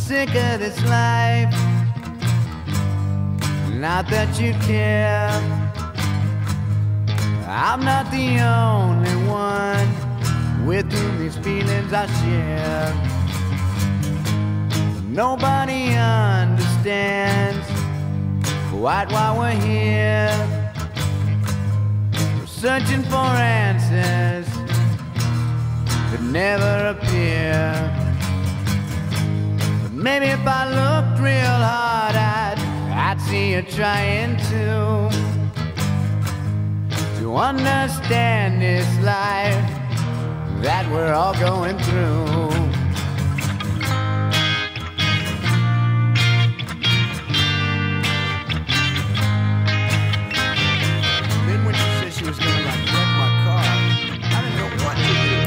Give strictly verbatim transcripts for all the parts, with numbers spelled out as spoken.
sick of this life. Not that you care. I'm not the only one with whom these feelings I share. Nobody understands quite why we're here. We're searching for answers that never appear. But maybe if I looked real hard, I'd, I'd see you trying to To understand this life that we're all going through. Then when she said she was gonna like wreck my car, I didn't know what to do.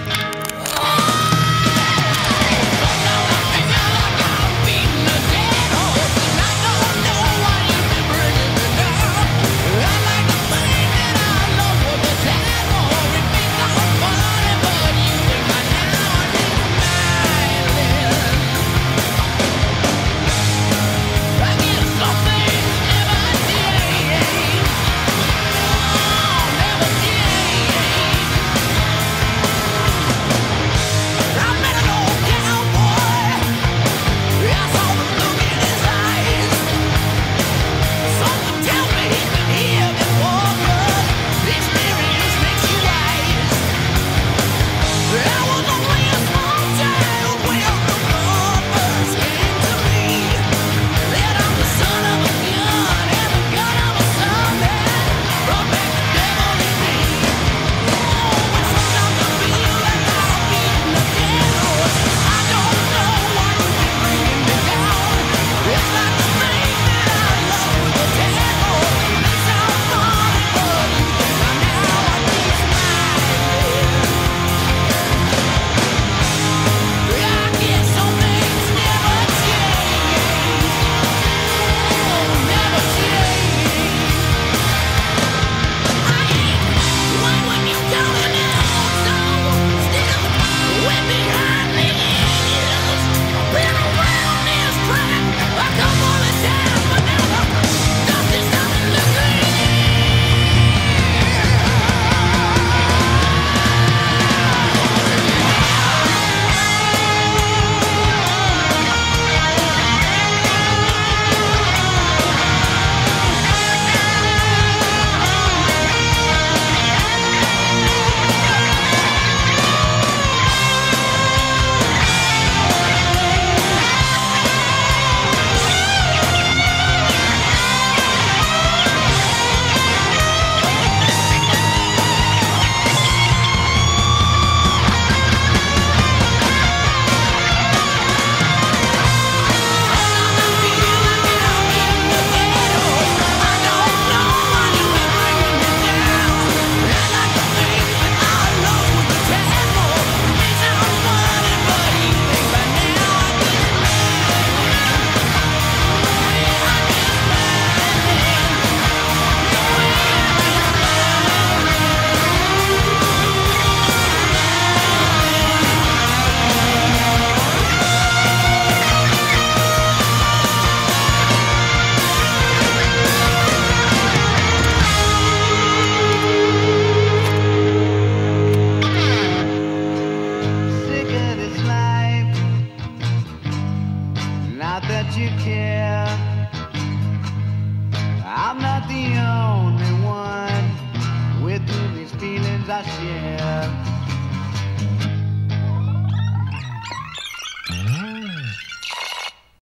You care. I'm not the only one with whom these feelings I share.